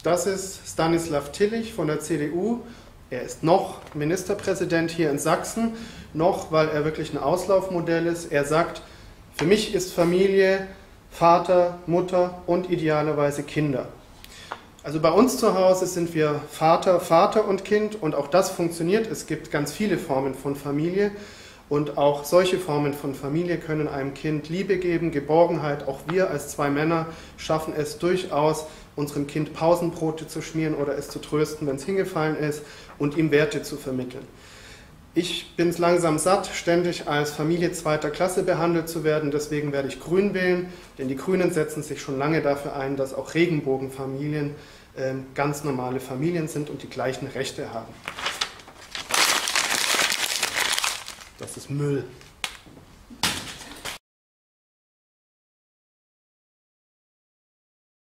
Das ist Stanislav Tillich von der CDU. Er ist noch Ministerpräsident hier in Sachsen, noch, weil er wirklich ein Auslaufmodell ist. Er sagt, für mich ist Familie Vater, Mutter und idealerweise Kinder. Also bei uns zu Hause sind wir Vater und Kind und auch das funktioniert. Es gibt ganz viele Formen von Familie und auch solche Formen von Familie können einem Kind Liebe geben, Geborgenheit. Auch wir als zwei Männer schaffen es durchaus, unserem Kind Pausenbrote zu schmieren oder es zu trösten, wenn es hingefallen ist und ihm Werte zu vermitteln. Ich bin es langsam satt, ständig als Familie zweiter Klasse behandelt zu werden, deswegen werde ich Grün wählen, denn die Grünen setzen sich schon lange dafür ein, dass auch Regenbogenfamilien ganz normale Familien sind und die gleichen Rechte haben. Das ist Müll.